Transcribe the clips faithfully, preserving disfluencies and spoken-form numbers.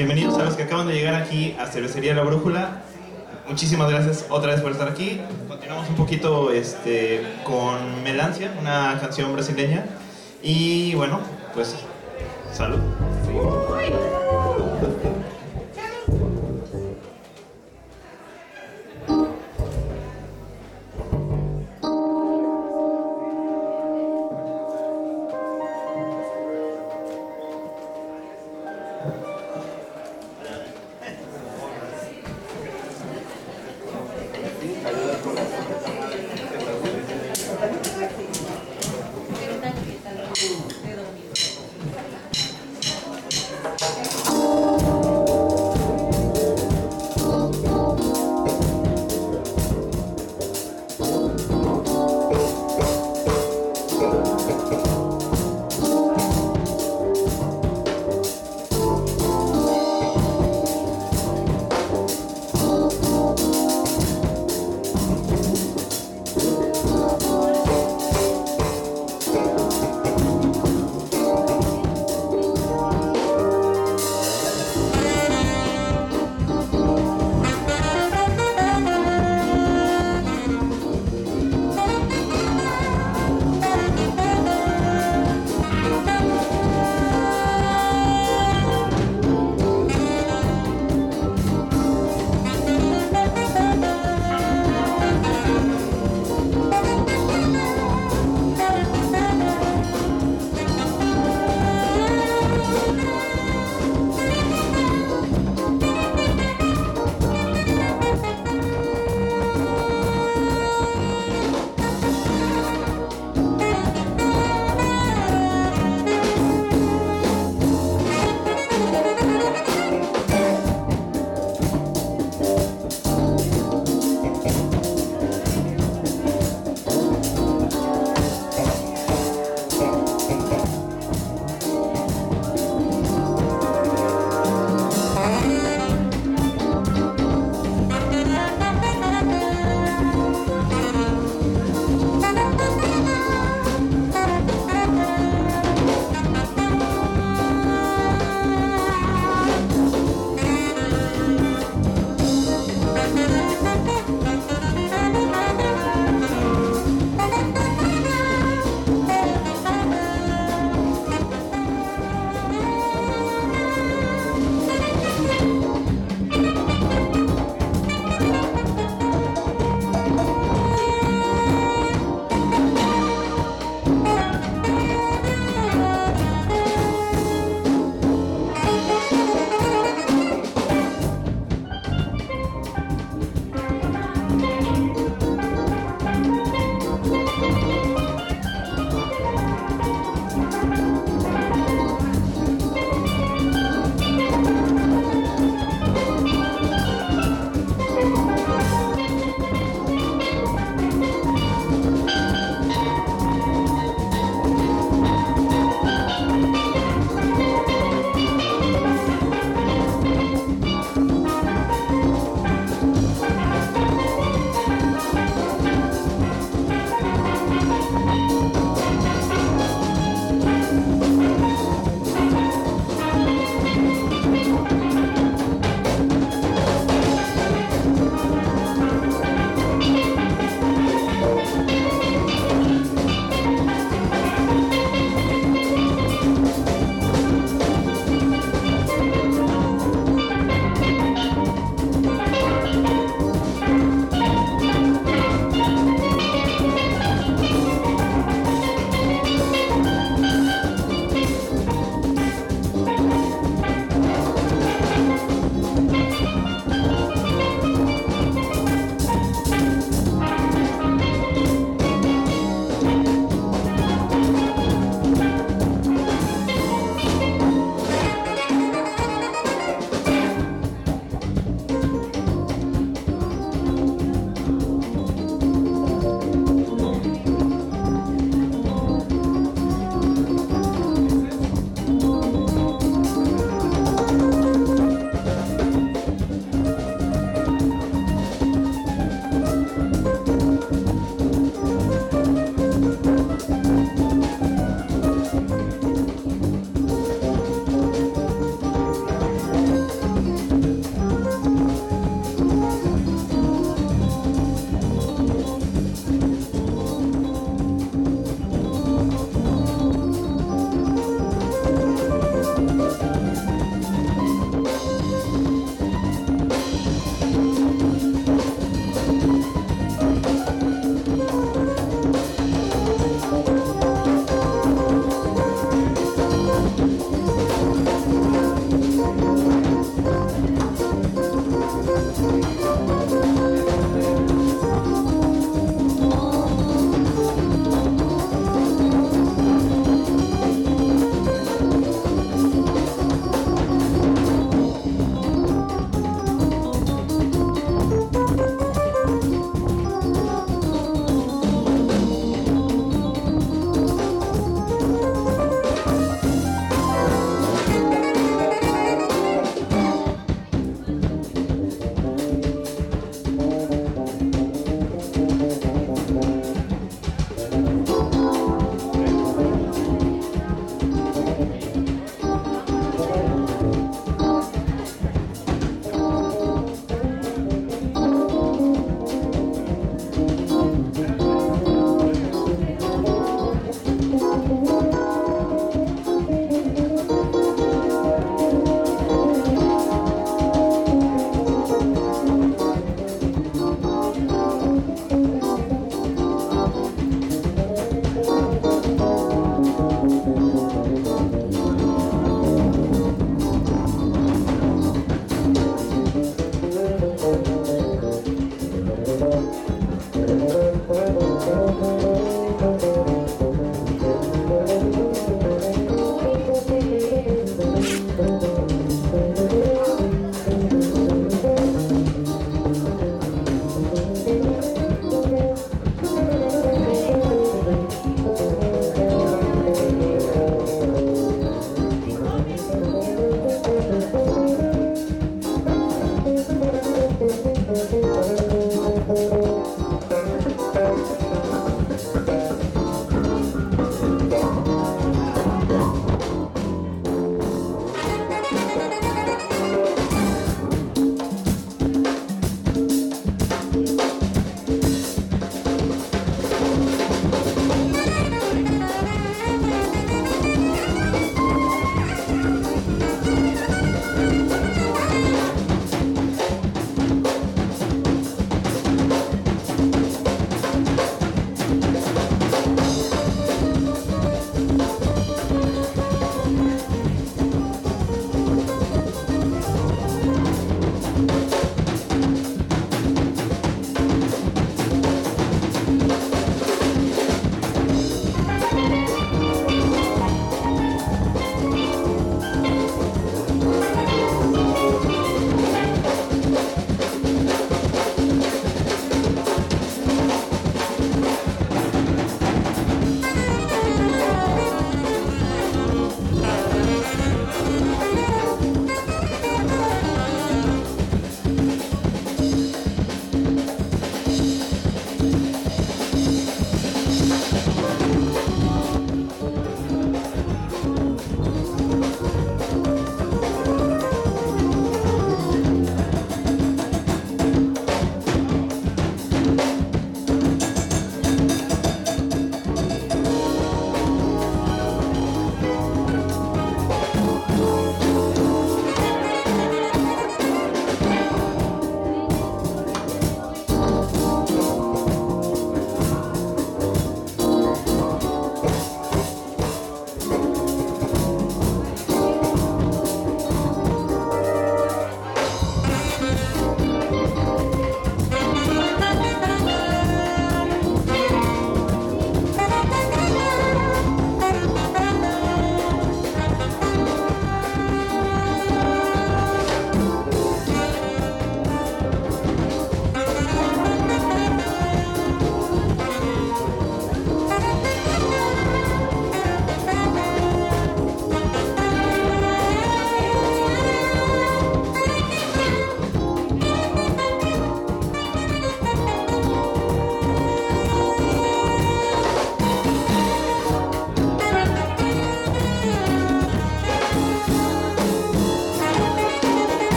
bienvenidos a los que acaban de llegar aquí a Cervecería La Brújula. Muchísimas gracias otra vez por estar aquí. Continuamos un poquito este, con Melancia, una canción brasileña. Y bueno, pues salud.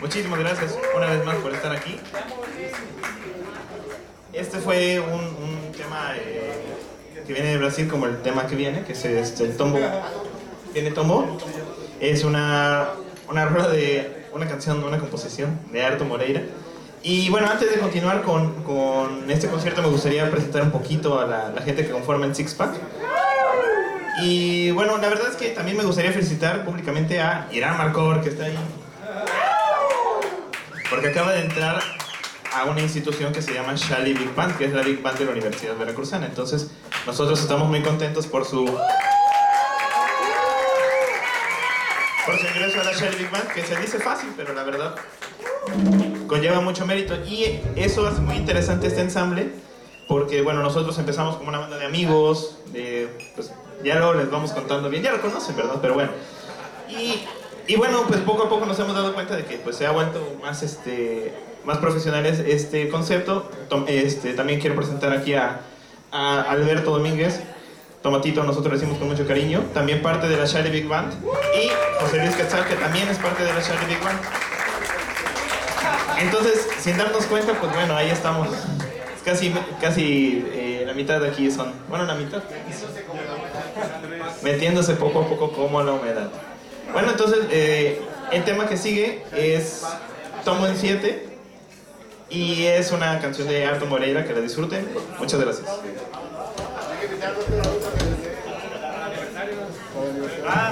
muchísimas gracias una vez más por estar aquí. Este fue un, un tema eh, que viene de Brasil, como el tema que viene, que es este, el tombo. Viene tombo. Es una, una rola de una canción, una composición de Arto Moreira. Y bueno, antes de continuar con, con este concierto, me gustaría presentar un poquito a la, la gente que conforma el Six Pack. Y bueno, la verdad es que también me gustaría felicitar públicamente a Irán Marcor, que está ahí. Porque acaba de entrar a una institución que se llama Shally Big Band, que es la Big Band de la Universidad Veracruzana. Entonces, nosotros estamos muy contentos por su... por su ingreso a la Shally Big Band, que se dice fácil, pero la verdad conlleva mucho mérito. Y eso hace muy interesante este ensamble, porque bueno, nosotros empezamos como una banda de amigos, de, pues ya luego les vamos contando bien, ya lo conocen, ¿verdad? Pero bueno, y, y bueno, pues poco a poco nos hemos dado cuenta de que pues se ha vuelto más, este, más profesionales este concepto. Este, también quiero presentar aquí a, a Alberto Domínguez, Tomatito, nosotros le decimos con mucho cariño, también parte de la Shally Big Band, y José Luis Quetzal, que también es parte de la Shally Big Band. Entonces, sin darnos cuenta, pues bueno, ahí estamos. Casi, casi eh, la mitad de aquí son... Bueno, la mitad. Metiéndose poco a poco como la humedad. Bueno, entonces, eh, el tema que sigue es Tomo en siete. Y es una canción de Arto Moreira, que la disfruten. Muchas gracias. Ah,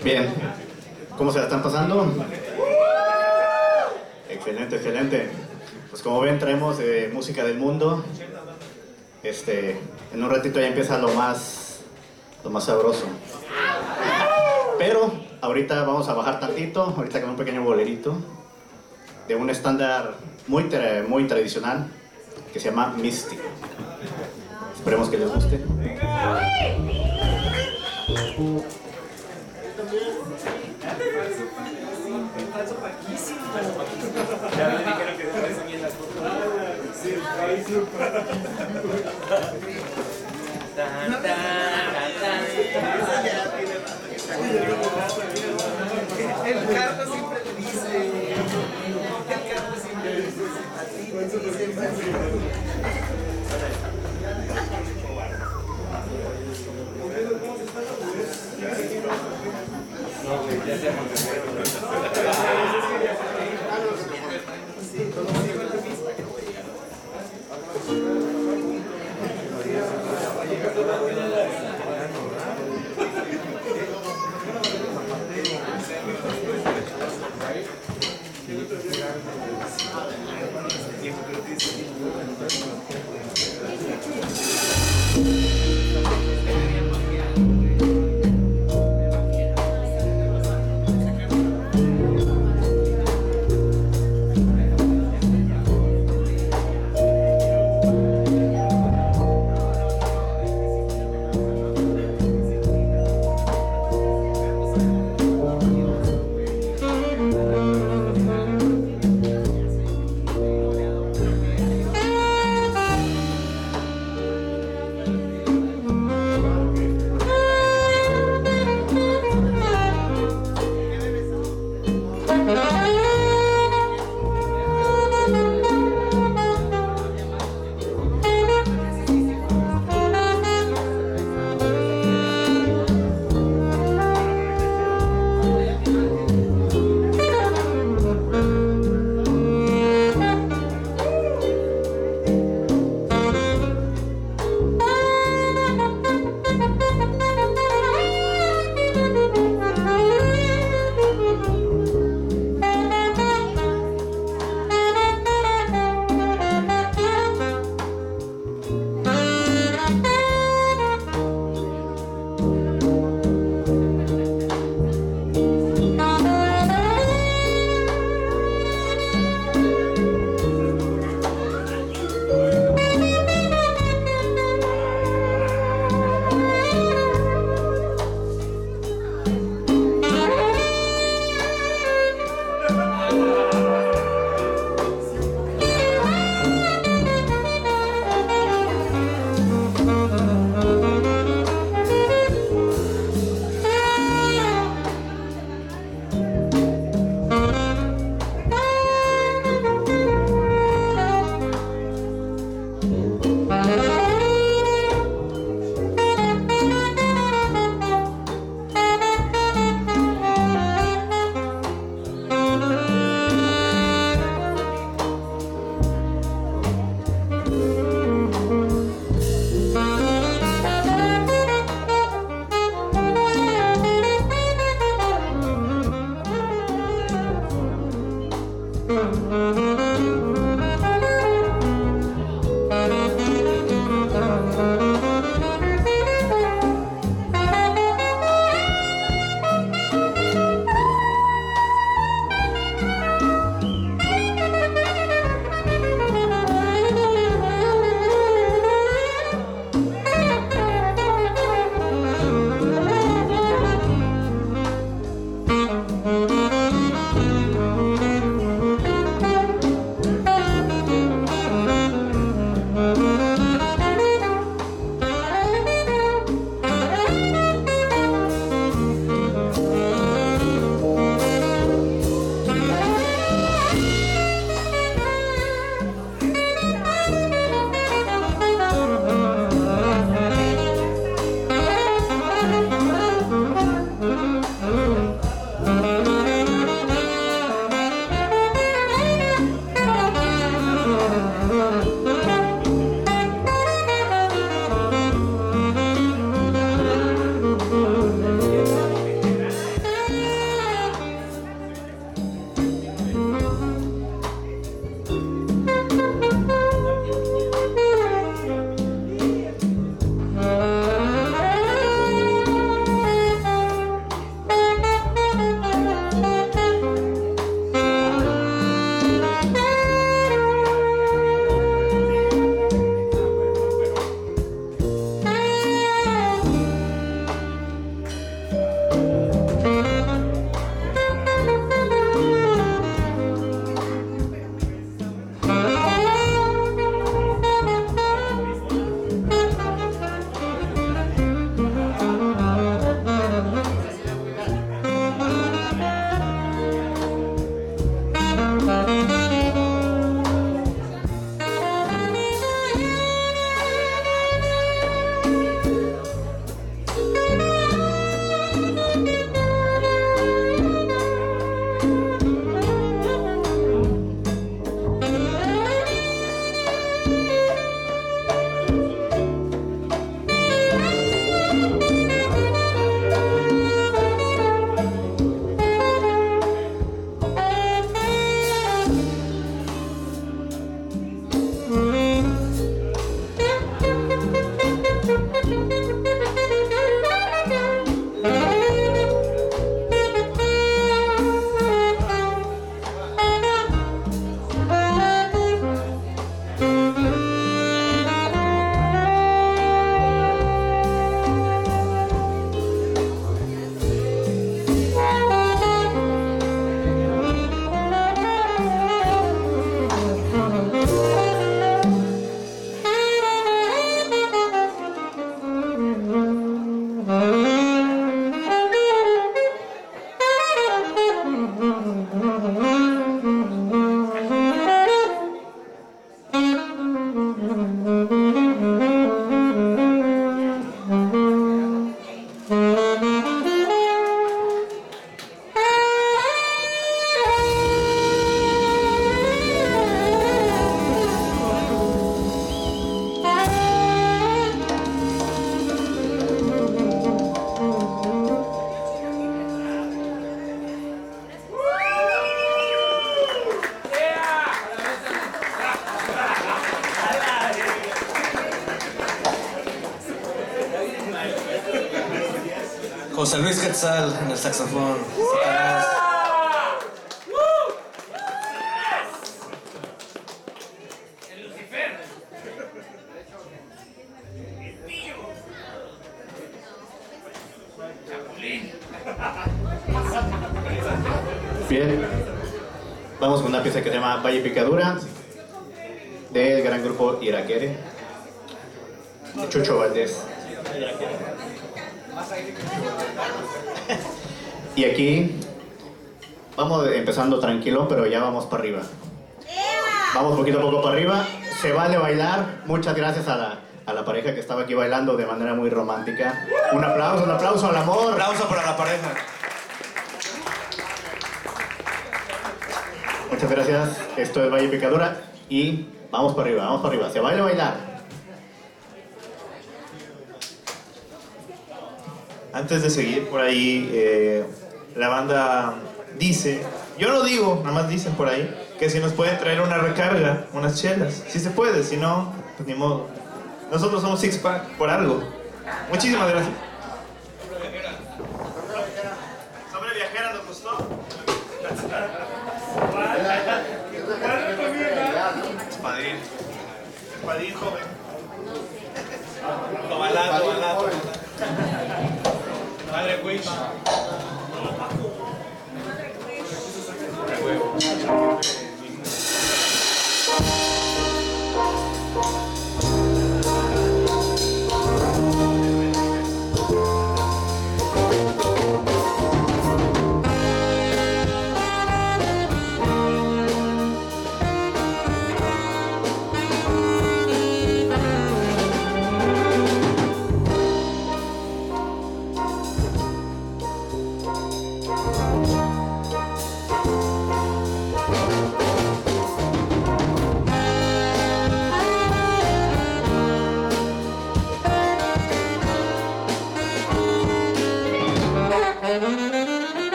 Bien, ¿cómo se la están pasando? Excelente, excelente. Pues como ven, traemos eh, música del mundo. Este, en un ratito ya empieza lo más, lo más sabroso. Pero ahorita vamos a bajar tantito, ahorita con un pequeño bolerito de un estándar muy, tra muy tradicional que se llama Misty. Esperemos que les guste. Ya me dijeron que después también las fotos. Sí, ahí súper. El Carlos siempre te dice. El Carlos siempre te dice. A ti te dice. No, güey, ya se José Luis Quetzal en el saxofón. Satanás. Bien, vamos con una pieza que se llama Valle Picadura, del gran grupo Iraquere, de Chucho Valdés. Y aquí vamos empezando tranquilo, pero ya vamos para arriba. Vamos poquito a poco para arriba. Se vale bailar. Muchas gracias a la, a la pareja que estaba aquí bailando de manera muy romántica. Un aplauso, un aplauso al amor. Un aplauso para la pareja. Muchas gracias. Esto es Valle Picadura y vamos para arriba, vamos para arriba. Se vale bailar. Antes de seguir por ahí, eh, la banda dice, yo no digo, nada más dicen por ahí, que si nos pueden traer una recarga, unas chelas. Si se puede, si no, pues ni modo. Nosotros somos Six Pack por algo. Muchísimas gracias. Sobre viajera nos gustó. Espadín. Espadín joven. Tomalá, tomalá, tomalá. Madre Wish.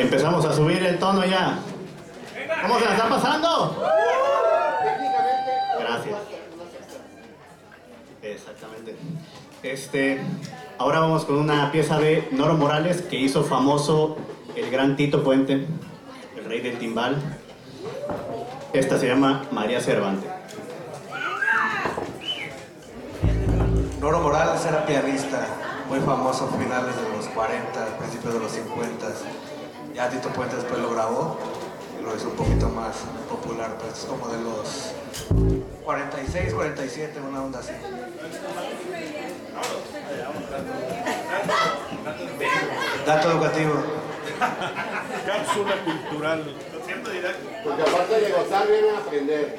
Empezamos a subir el tono ya. ¿Cómo se la está pasando? Gracias. Exactamente. Este, ahora vamos con una pieza de Noro Morales que hizo famoso el gran Tito Puente, el rey del timbal. Esta se llama María Cervantes. Noro Morales era pianista, muy famoso a finales de los cuarenta, principios de los cincuenta. Ya Tito Puente después lo grabó y lo hizo un poquito más popular, pero es como de los cuarenta y seis, cuarenta y siete, una onda así. Dato educativo. Cápsula cultural. Porque aparte de gozar, vienen a aprender.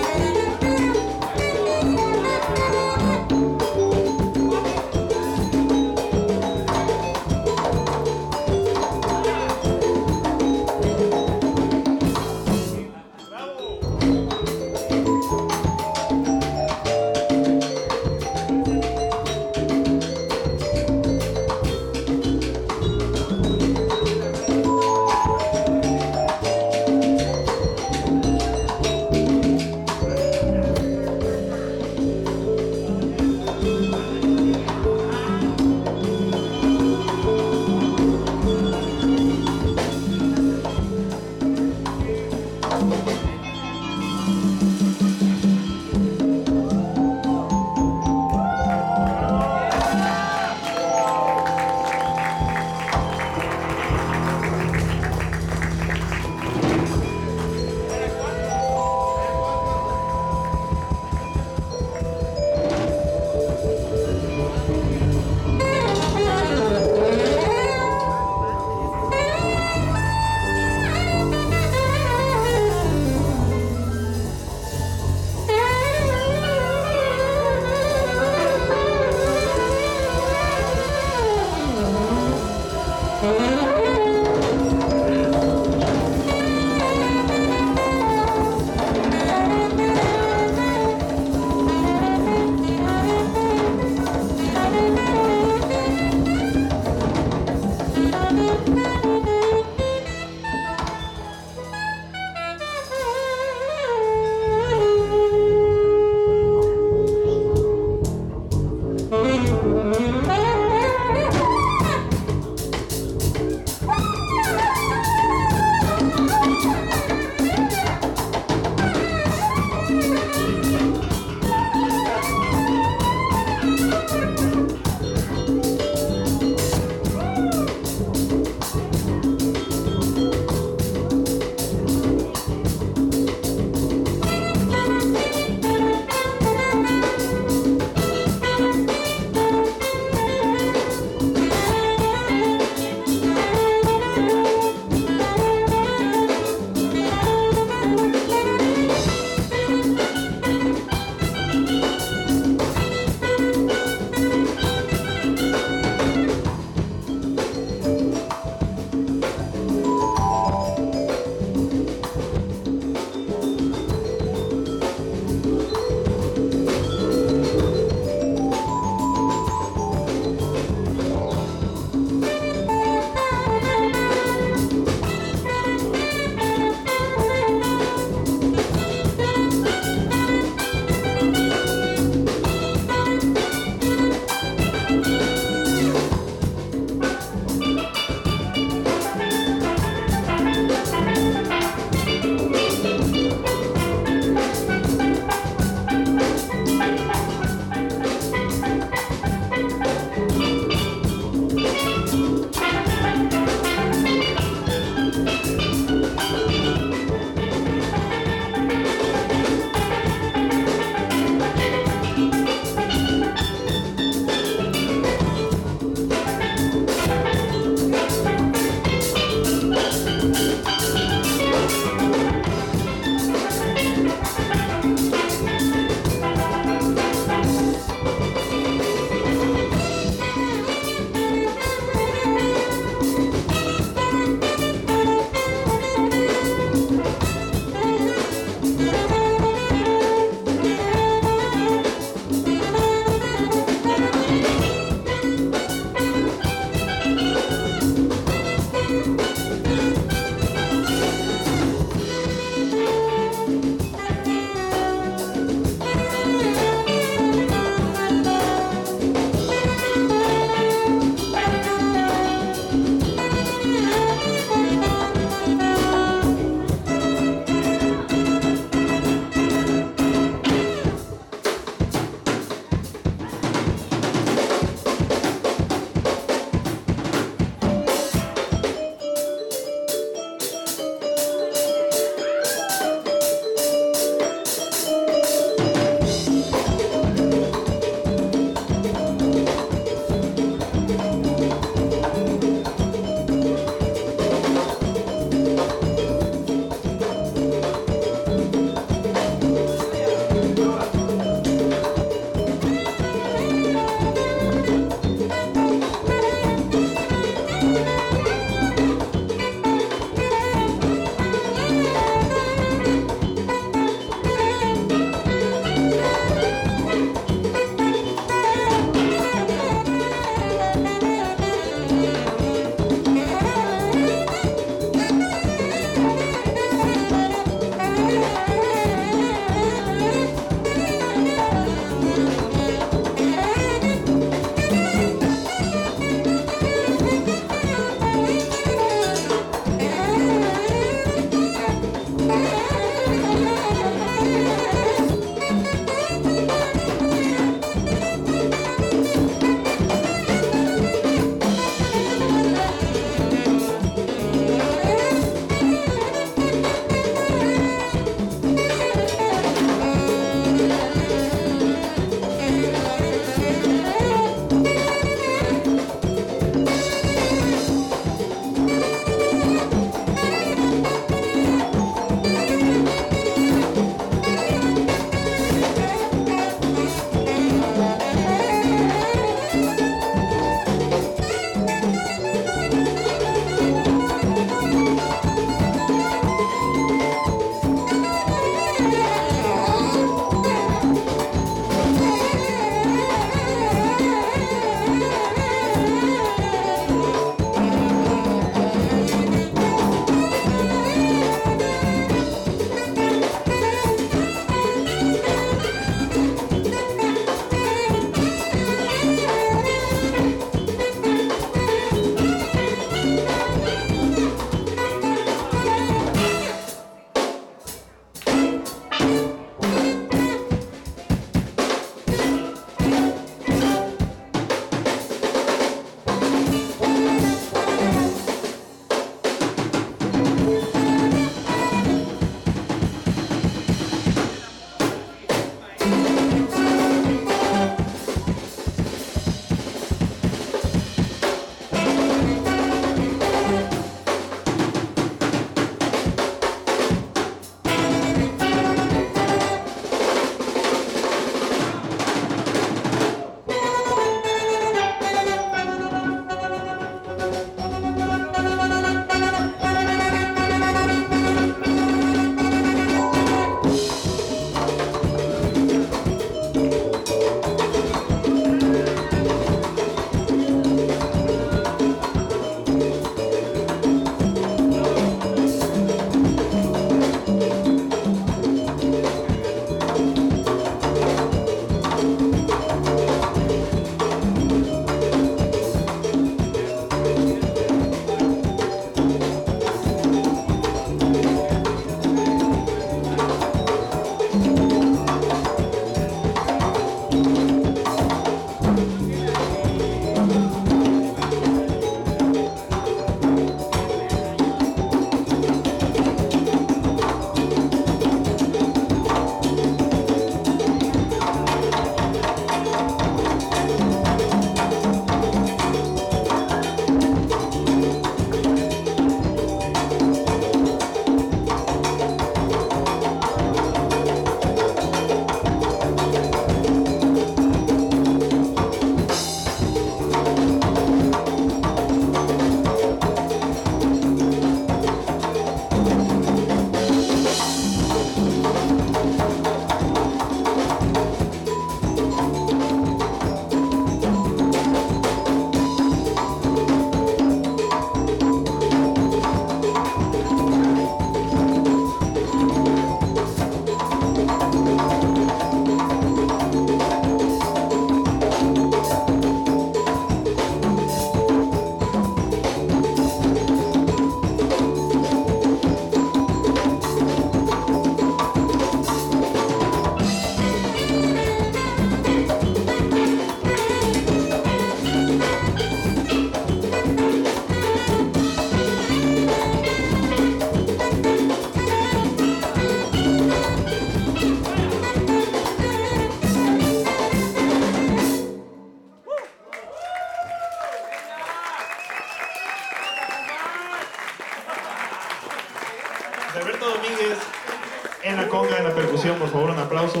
por favor, un aplauso.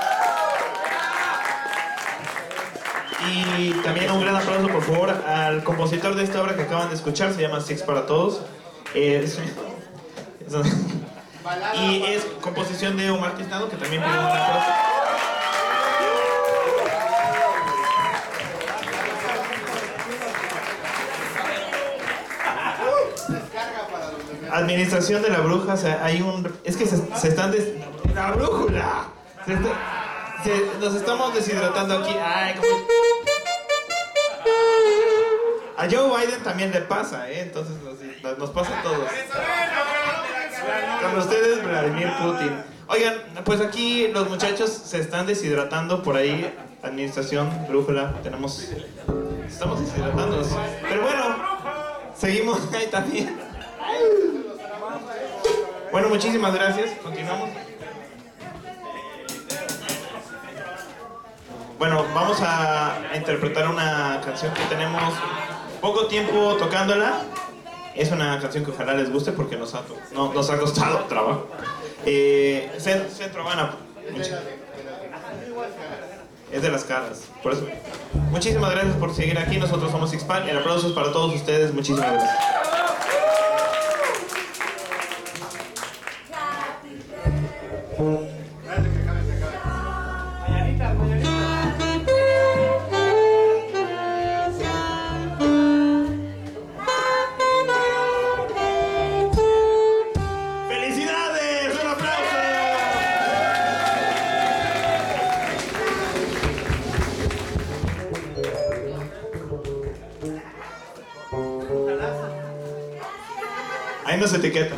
Y también un gran aplauso, por favor, al compositor de esta obra que acaban de escuchar. Se llama Six para Todos. Es, es, y es composición de Omar Quistado, que también pidió un aplauso. Administración de la bruja, o sea, hay un... Es que se, se están... Des... ¡La brújula! Se está, se, nos estamos deshidratando aquí. Ay, ¿cómo? A Joe Biden también le pasa, ¿eh? Entonces nos, nos pasa a todos. Con ustedes, Vladimir Putin. Oigan, pues aquí los muchachos se están deshidratando por ahí. Administración, brújula, tenemos... Estamos deshidratándonos. Pero bueno, seguimos ahí también. Bueno, muchísimas gracias. Continuamos. Bueno, vamos a, a interpretar una canción que tenemos poco tiempo tocándola. Es una canción que ojalá les guste porque nos ha, no, nos ha costado trabajo. Eh, Centro Habana. Es de las caras. Por eso. Muchísimas gracias por seguir aquí. Nosotros somos Sixpan. El aplauso es para todos ustedes. Muchísimas gracias. ¡Felicidades! ¡Un aplauso! Ahí nos etiqueta.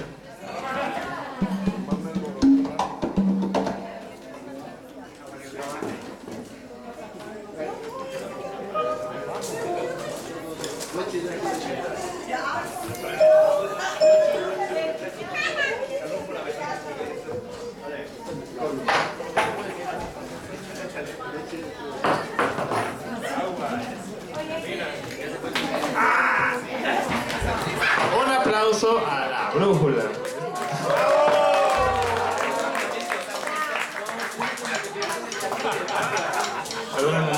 Un aplauso a la brújula. Perdóname.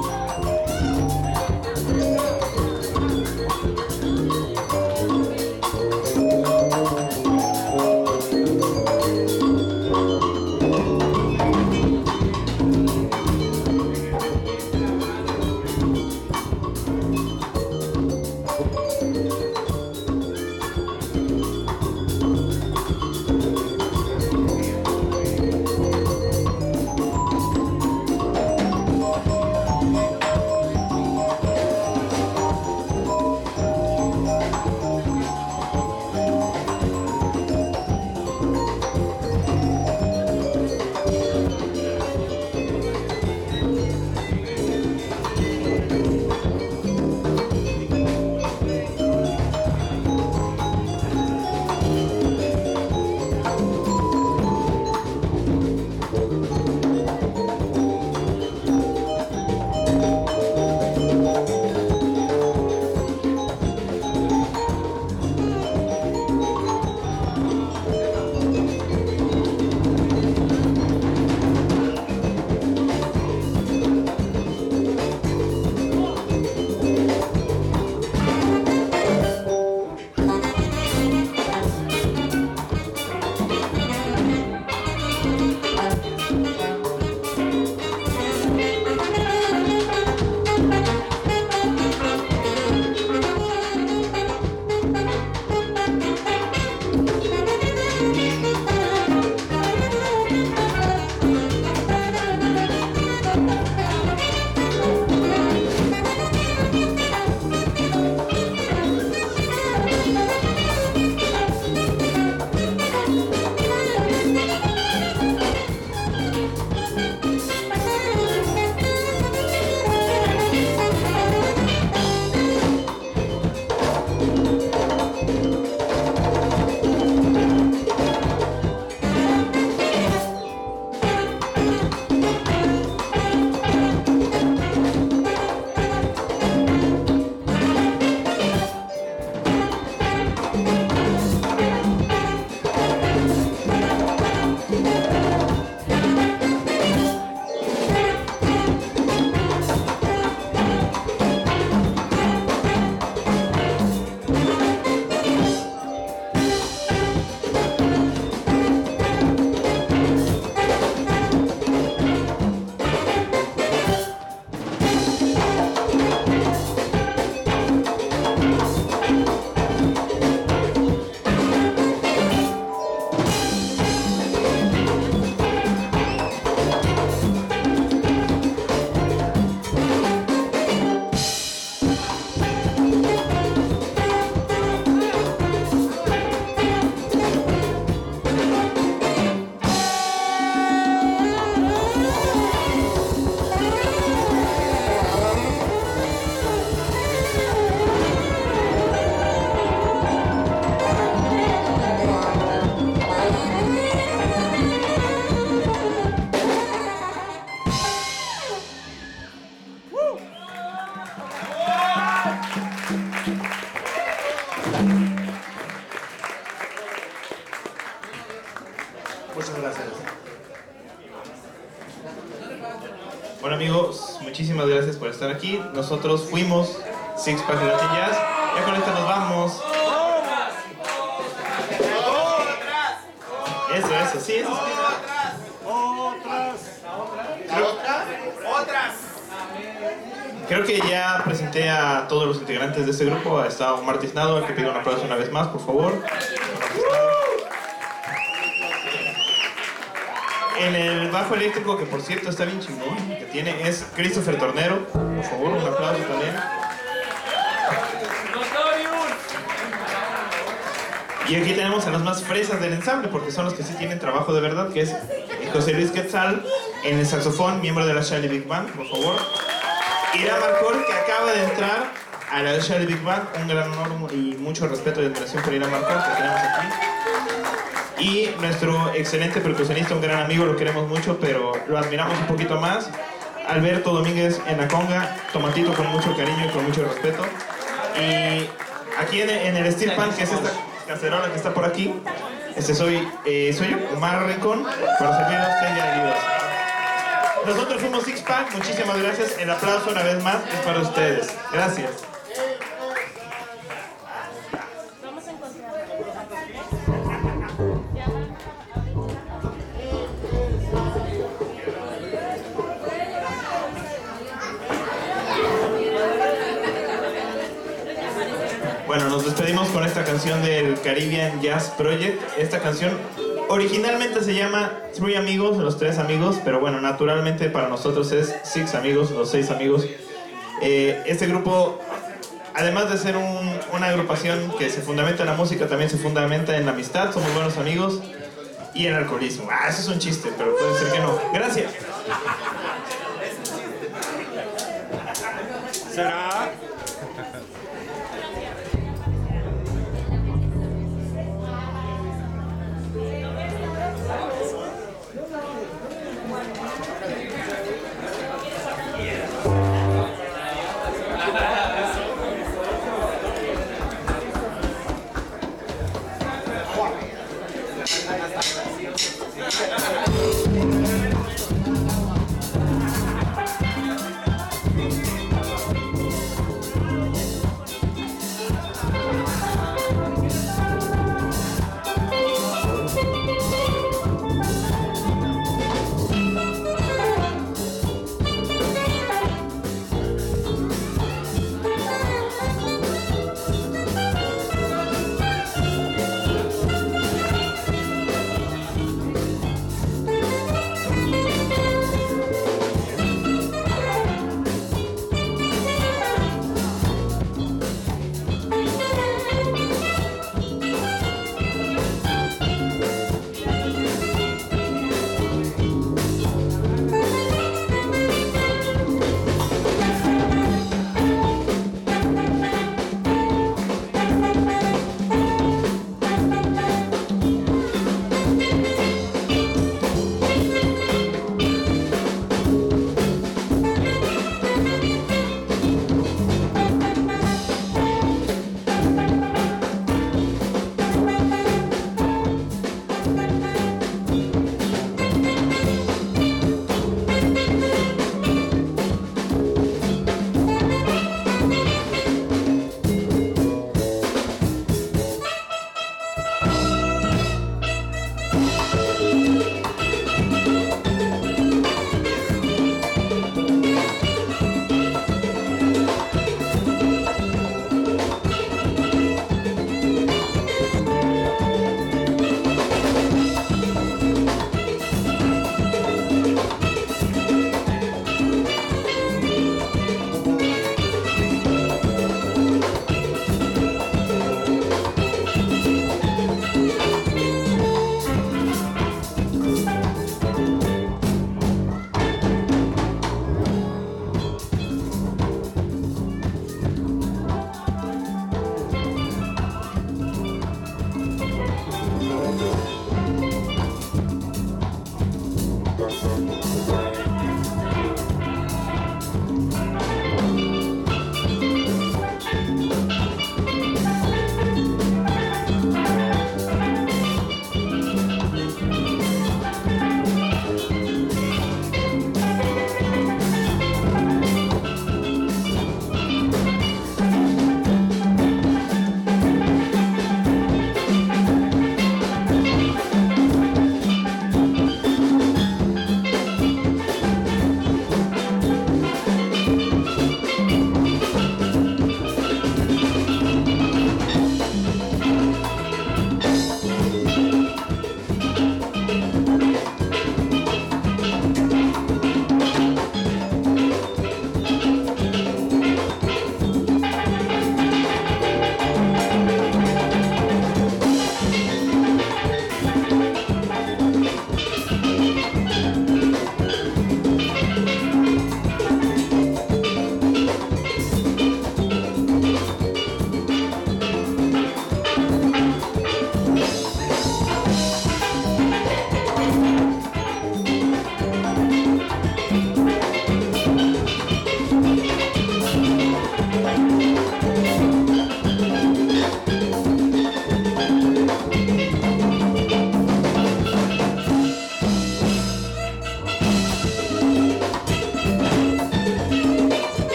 Muchas gracias. Bueno amigos, muchísimas gracias por estar aquí. Nosotros fuimos Six Pack Latin Jazz. Ya con esto nos vamos. Eso, eso, sí, eso. Creo que ya presenté a todos los integrantes de este grupo. Está Omar Tiznado, al que pido un aplauso una vez más, por favor. En el bajo eléctrico, que por cierto está bien chingón, que tiene, es Christopher Tornero. Por favor, un aplauso también. Y aquí tenemos a los más fresas del ensamble, porque son los que sí tienen trabajo de verdad, que es José Luis Quetzal en el saxofón, miembro de la Shally Big Band, por favor. Ira Marcor, que acaba de entrar a la Shally Big Band, un gran honor y mucho respeto y admiración por Ira Marcor, que tenemos aquí. Y nuestro excelente percusionista, un gran amigo, lo queremos mucho, pero lo admiramos un poquito más. Alberto Domínguez en la conga, Tomatito con mucho cariño y con mucho respeto. Y aquí en el, en el Steel Pan, que es esta cacerola que está por aquí, este soy, eh, soy yo, Omar Rincón, para servir a usted y a Nosotros fuimos Six Pack, muchísimas gracias. El aplauso una vez más es para ustedes. Gracias. Vamos a encontrar. Bueno, nos despedimos con esta canción del Caribbean Jazz Project. Esta canción originalmente se llama Three Amigos, los tres amigos, pero bueno, naturalmente para nosotros es Six Amigos, los seis amigos. Eh, este grupo, además de ser un, una agrupación que se fundamenta en la música, también se fundamenta en la amistad, somos buenos amigos, y el alcoholismo. Ah, eso es un chiste, pero puede ser que no. Gracias. ¿Será?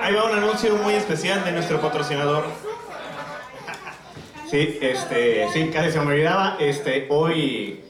ahí va un anuncio muy especial de nuestro patrocinador. Sí, este, sí, casi se me olvidaba. Este, hoy